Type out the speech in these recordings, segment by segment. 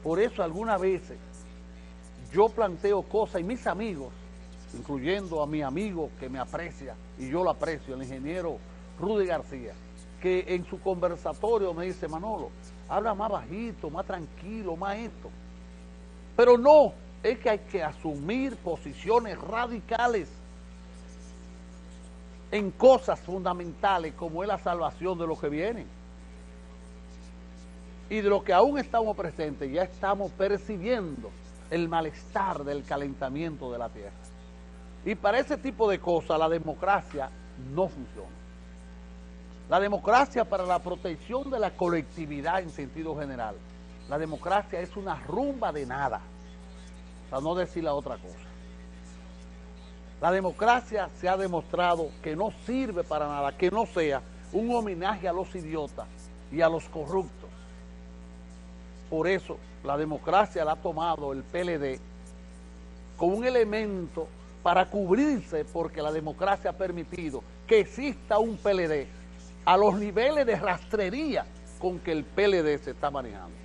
Por eso algunas veces yo planteo cosas y mis amigos, incluyendo a mi amigo que me aprecia, y yo lo aprecio, el ingeniero Rudy García, que en su conversatorio me dice: Manolo, habla más bajito, más tranquilo, más esto. Pero no, es que hay que asumir posiciones radicales en cosas fundamentales como es la salvación de los que vienen. Y de lo que aún estamos presentes, ya estamos percibiendo el malestar del calentamiento de la tierra. Y para ese tipo de cosas la democracia no funciona. La democracia para la protección de la colectividad en sentido general. La democracia es una rumba de nada, para no decir la otra cosa. La democracia se ha demostrado que no sirve para nada, que no sea un homenaje a los idiotas y a los corruptos. Por eso la democracia la ha tomado el PLD como un elemento para cubrirse, porque la democracia ha permitido que exista un PLD a los niveles de rastrería con que el PLD se está manejando.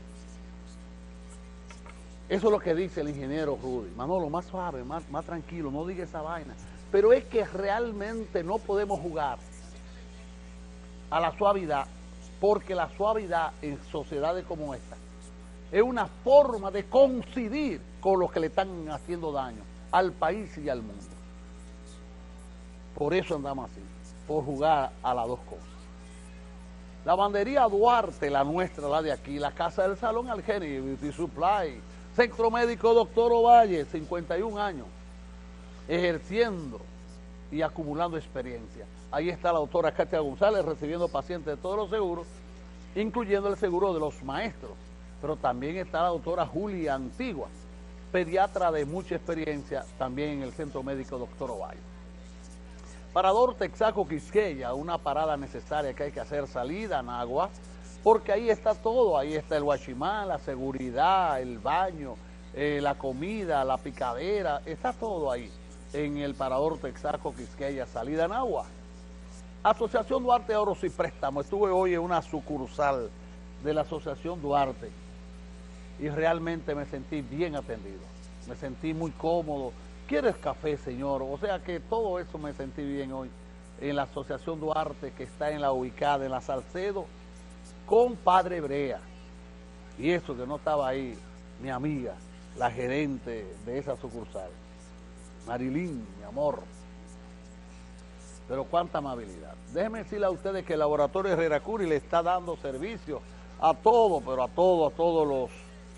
Eso es lo que dice el ingeniero Rudy. Manolo, más suave, más tranquilo, no diga esa vaina. Pero es que realmente no podemos jugar a la suavidad, porque la suavidad en sociedades como esta es una forma de coincidir con los que le están haciendo daño al país y al mundo. Por eso andamos así, por jugar a las dos cosas. La bandería Duarte, la nuestra, la de aquí, la Casa del Salón Algeni, Beauty Supply, Centro Médico Doctor Ovalle, 51 años, ejerciendo y acumulando experiencia. Ahí está la doctora Katia González recibiendo pacientes de todos los seguros, incluyendo el seguro de los maestros. Pero también está la doctora Julia Antigua, pediatra de mucha experiencia, también en el Centro Médico Doctor Ovalle. Parador Texaco Quisqueya, una parada necesaria que hay que hacer, salida en agua, porque ahí está todo, ahí está el guachimán, la seguridad, el baño, la comida, la picadera, está todo ahí, en el Parador Texaco Quisqueya, salida en agua. Asociación Duarte Ahorros y Préstamos, estuve hoy en una sucursal de la Asociación Duarte y realmente me sentí bien atendido, me sentí muy cómodo. ¿Quieres café, señor? O sea que todo eso me sentí bien hoy en la Asociación Duarte, que está en la ubicada en la Salcedo, con Padre Brea. Y eso que no estaba ahí, mi amiga, la gerente de esa sucursal, Marilyn, mi amor. Pero cuánta amabilidad. Déjenme decirle a ustedes que el Laboratorio Herrera Curi le está dando servicio a todo, pero a todos los...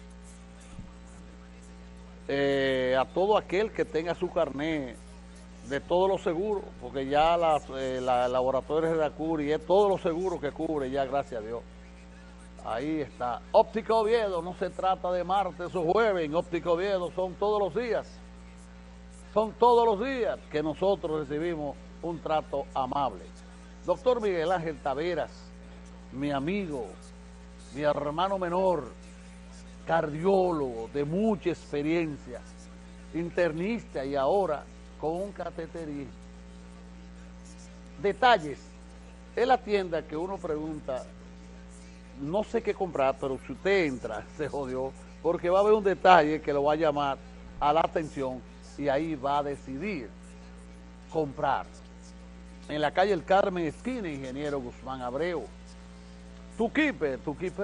a todo aquel que tenga su carnet de todos los seguros, porque ya la Laboratorio Herrera Curi es todos los seguros que cubre ya, gracias a Dios. Ahí está. Óptica Oviedo, no se trata de martes o jueves, en Óptica Oviedo son todos los días. Son todos los días que nosotros recibimos un trato amable. Doctor Miguel Ángel Taveras, mi amigo, mi hermano menor, cardiólogo de mucha experiencia, internista y ahora con un cateterismo. Detalles. Es la tienda que uno pregunta, no sé qué comprar, pero si usted entra, se jodió, porque va a haber un detalle que lo va a llamar a la atención y ahí va a decidir comprar. En la calle El Carmen, esquina Ingeniero Guzmán Abreu. Tuquipe.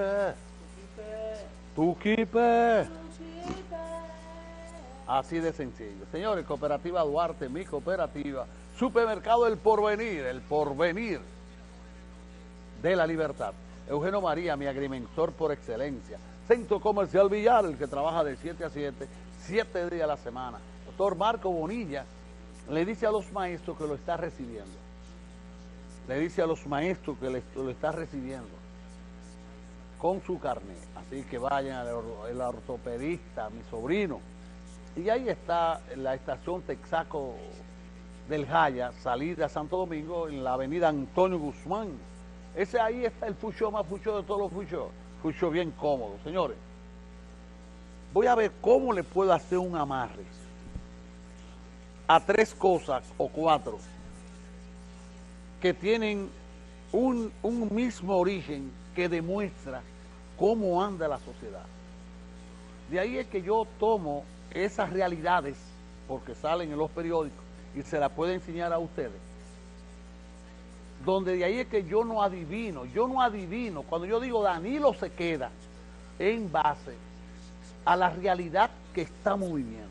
Así de sencillo. Señores, Cooperativa Duarte, mi cooperativa. Supermercado El Porvenir de la Libertad. Eugenio María, mi agrimensor por excelencia. Centro Comercial Villar, el que trabaja de 7 a 7, 7 días a la semana. Doctor Marco Bonilla le dice a los maestros que lo está recibiendo. Le dice a los maestros que lo está recibiendo con su carnet. Así que vayan al ortopedista, mi sobrino. Y ahí está la estación Texaco del Jaya, salida a Santo Domingo, en la avenida Antonio Guzmán. Ese ahí está el fucho más fucho de todos los fuchos. Fucho bien cómodo. Señores, voy a ver cómo le puedo hacer un amarre a 3 cosas o 4 que tienen un mismo origen que demuestra cómo anda la sociedad. De ahí es que yo tomo esas realidades, porque salen en los periódicos, y se las puedo enseñar a ustedes. Donde de ahí es que yo no adivino, cuando yo digo Danilo se queda, en base a la realidad que estamos viviendo.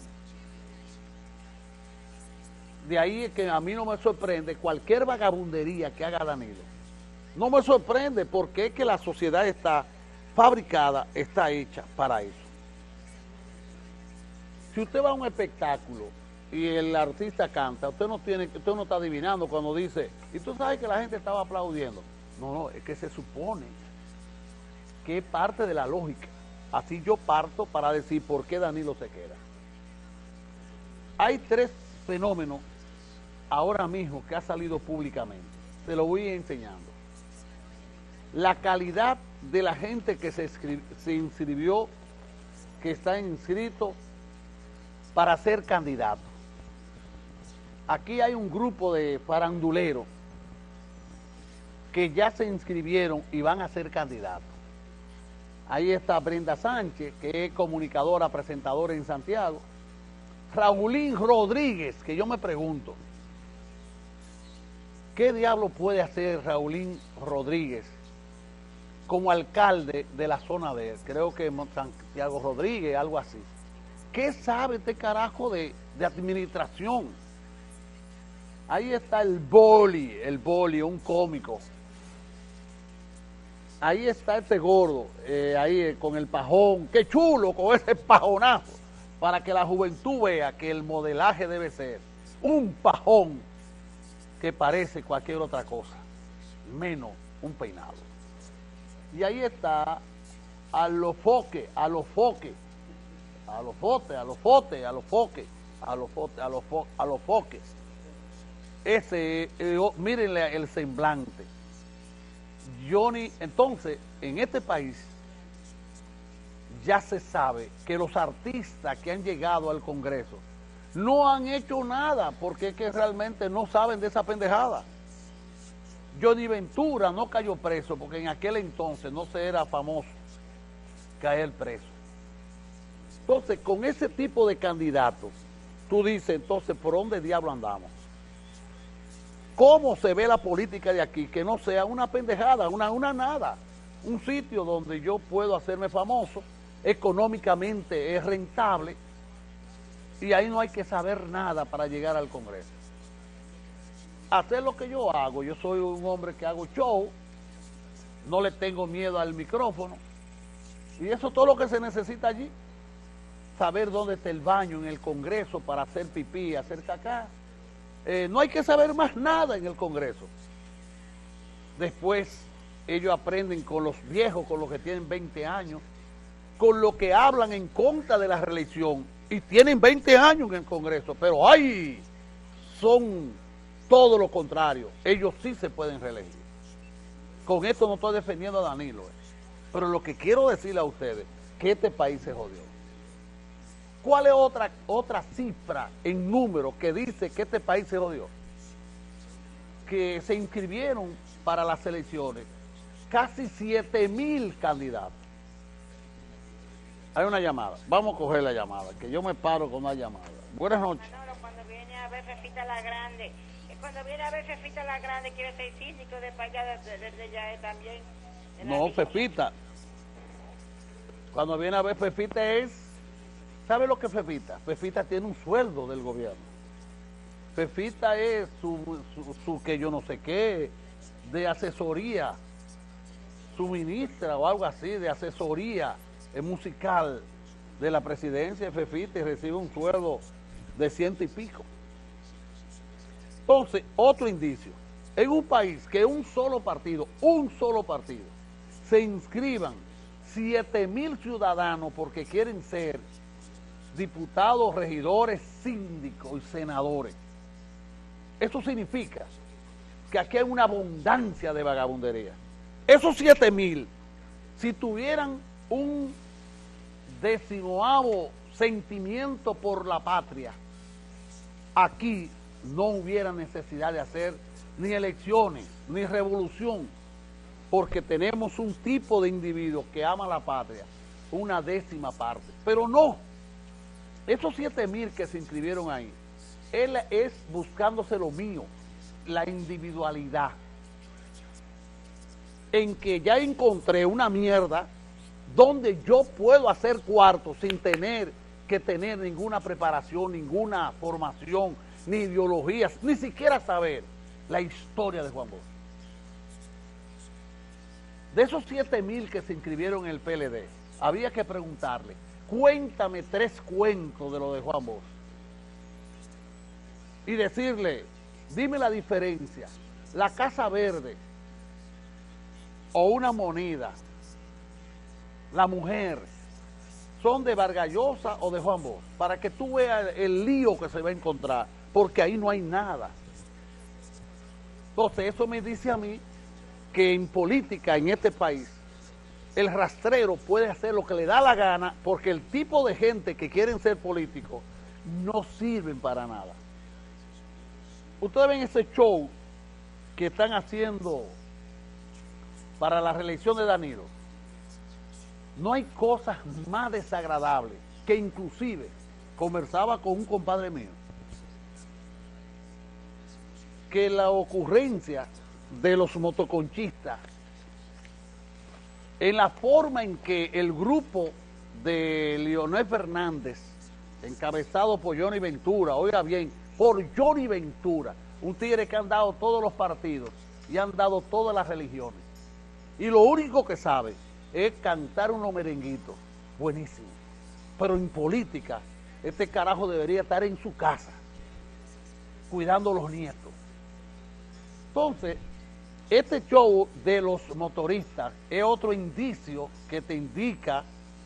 De ahí es que a mí no me sorprende cualquier vagabundería que haga Danilo. No me sorprende porque es que la sociedad está fabricada, está hecha para eso. Si usted va a un espectáculo y el artista canta, usted no está adivinando cuando dice, y tú sabes que la gente estaba aplaudiendo. No, es que se supone que es parte de la lógica. Así yo parto para decir por qué Danilo se queda. Hay 3 fenómenos ahora mismo que ha salido públicamente. Se lo voy enseñando. La calidad de la gente que se inscribió, que está inscrito para ser candidato. Aquí hay un grupo de faranduleros que ya se inscribieron y van a ser candidatos. Ahí está Brenda Sánchez, que es comunicadora, presentadora en Santiago. Raulín Rodríguez, que yo me pregunto, ¿qué diablo puede hacer Raulín Rodríguez como alcalde de la zona D? Creo que Santiago Rodríguez, algo así. ¿Qué sabe este carajo de administración? Ahí está el Boli, un cómico. Ahí está este gordo, ahí con el pajón. ¡Qué chulo con ese pajonazo! Para que la juventud vea que el modelaje debe ser un pajón que parece cualquier otra cosa, menos un peinado. Y ahí está a los foques. Ese, mírenle el semblante. Johnny, entonces, en este país ya se sabe que los artistas que han llegado al Congreso no han hecho nada porque es que realmente no saben de esa pendejada. Johnny Ventura no cayó preso porque en aquel entonces no se era famoso caer preso. Entonces, con ese tipo de candidatos, tú dices, entonces, ¿por dónde diablo andamos? ¿Cómo se ve la política de aquí? Que no sea una pendejada, una nada. Un sitio donde yo puedo hacerme famoso, económicamente es rentable, y ahí no hay que saber nada para llegar al Congreso. Hacer lo que yo hago, yo soy un hombre que hago show, no le tengo miedo al micrófono, y eso es todo lo que se necesita allí. Saber dónde está el baño en el Congreso para hacer pipí, hacer cacá. No hay que saber más nada en el Congreso. Después ellos aprenden con los viejos, con los que tienen 20 años, con los que hablan en contra de la reelección y tienen 20 años en el Congreso, pero ¡ay! Son todo lo contrario. Ellos sí se pueden reelegir. Con esto no estoy defendiendo a Danilo, pero lo que quiero decirle a ustedes, que este país se jodió. ¿Cuál es otra cifra en número que dice que este país se jodió? Que se inscribieron para las elecciones casi 7,000 candidatos. Hay una llamada. Vamos a coger la llamada, que yo me paro con una llamada. Buenas noches. Manolo, cuando viene a ver Fefita la Grande, quiere ser síndico de allá, de ya también. No, Fefita. Cuando viene a ver Fefita es... ¿Sabe lo que es Fefita? Fefita tiene un sueldo del gobierno. Fefita es su que yo no sé qué, de asesoría, su ministra o algo así, de asesoría musical de la presidencia de Fefita, y recibe un sueldo de 100 y pico. Entonces, otro indicio, en un país que un solo partido, se inscriban 7,000 ciudadanos porque quieren ser diputados, regidores, síndicos y senadores. Eso significa que aquí hay una abundancia de vagabundería. Esos 7,000, si tuvieran un 18º sentimiento por la patria, aquí no hubiera necesidad de hacer ni elecciones, ni revolución, porque tenemos un tipo de individuo que ama la patria, una décima parte. Pero no, esos 7,000 que se inscribieron ahí, él es buscándose lo mío, la individualidad, en que ya encontré una mierda donde yo puedo hacer cuartos sin tener que tener ninguna preparación, ninguna formación, ni ideologías, ni siquiera saber la historia de Juan Bosch. De esos 7,000 que se inscribieron en el PLD, había que preguntarle, cuéntame 3 cuentos de lo de Juan Bosch. Y decirle, dime la diferencia, la Casa Verde o una moneda, la mujer, son de Vargas Llosa o de Juan Bosch, para que tú veas el lío que se va a encontrar, porque ahí no hay nada. Entonces eso me dice a mí que en política en este país el rastrero puede hacer lo que le da la gana, porque el tipo de gente que quieren ser políticos no sirven para nada. Ustedes ven ese show que están haciendo para la reelección de Danilo. No hay cosas más desagradables que inclusive conversaba con un compadre mío, que la ocurrencia de los motoconchistas en la forma en que el grupo de Leonel Fernández, encabezado por Johnny Ventura, oiga bien, por Johnny Ventura, un tigre que han dado todos los partidos y han dado todas las religiones, y lo único que sabe es cantar unos merenguitos, buenísimo, pero en política, este carajo debería estar en su casa, cuidando a los nietos. Entonces, este show de los motoristas es otro indicio que te indica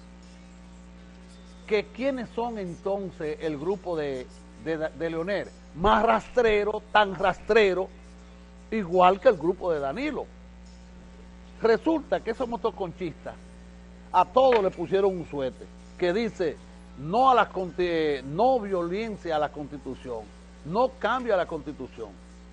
que quiénes son entonces el grupo de Leonel, más rastrero, tan rastrero, igual que el grupo de Danilo. Resulta que esos motoconchistas a todos le pusieron un suéter que dice no violencia a la Constitución, no cambio a la Constitución.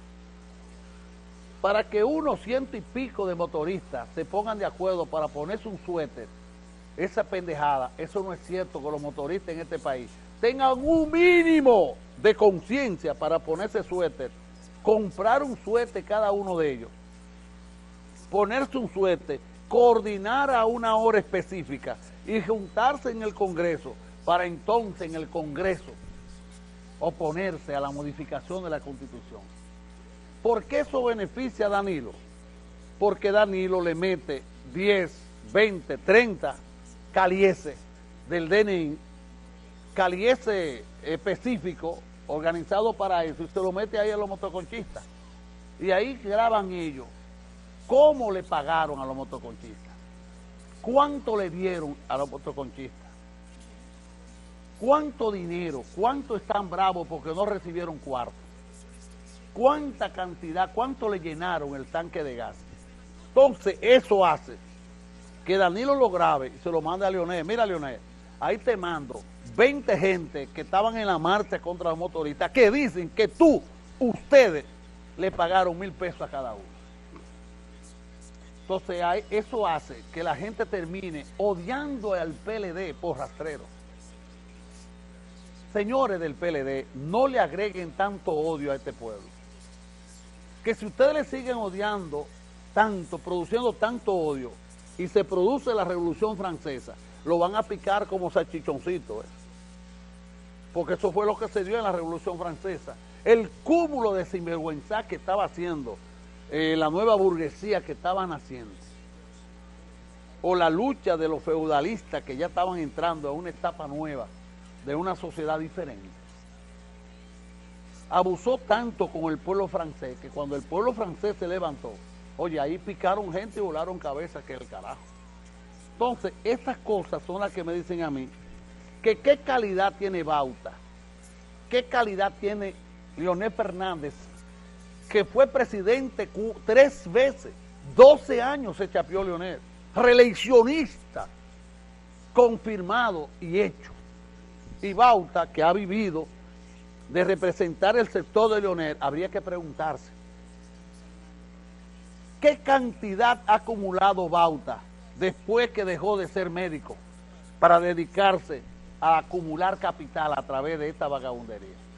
Para que unos 100 y pico de motoristas se pongan de acuerdo para ponerse un suéter, esa pendejada, eso no es cierto, que los motoristas en este país tengan un mínimo de conciencia para ponerse suéter, comprar un suéter cada uno de ellos, ponerse un suéter, coordinar a una hora específica y juntarse en el Congreso para entonces en el Congreso oponerse a la modificación de la Constitución. ¿Por qué eso beneficia a Danilo? Porque Danilo le mete 10, 20, 30 calieses del DNI, calieses específicos organizados para eso, y se lo mete ahí a los motoconchistas. Y ahí graban ellos cómo le pagaron a los motoconchistas, cuánto le dieron a los motoconchistas, cuánto dinero, cuánto están bravos porque no recibieron cuarto, cuánta cantidad, cuánto le llenaron el tanque de gas. Entonces eso hace que Danilo lo grabe y se lo manda a Leonel. Mira, Leonel, ahí te mando 20 gente que estaban en la marcha contra los motoristas que dicen que ustedes le pagaron 1,000 pesos a cada uno. Entonces eso hace que la gente termine odiando al PLD por rastrero. Señores del PLD, no le agreguen tanto odio a este pueblo. Que si ustedes le siguen odiando tanto, produciendo tanto odio, y se produce la Revolución Francesa, lo van a picar como salchichoncito, porque eso fue lo que se dio en la Revolución Francesa. El cúmulo de sinvergüenza que estaba haciendo la nueva burguesía que estaban haciendo, o la lucha de los feudalistas que ya estaban entrando a una etapa nueva de una sociedad diferente, abusó tanto con el pueblo francés que cuando el pueblo francés se levantó, oye, ahí picaron gente y volaron cabezas que el carajo. Entonces, estas cosas son las que me dicen a mí que qué calidad tiene Bauta, qué calidad tiene Leonel Fernández, que fue presidente 3 veces, 12 años se chapeó Leonel, reeleccionista, confirmado y hecho. Y Bauta, que ha vivido de representar el sector de Leonel, habría que preguntarse, ¿qué cantidad ha acumulado Bauta después que dejó de ser médico? para dedicarse a acumular capital a través de esta vagabundería.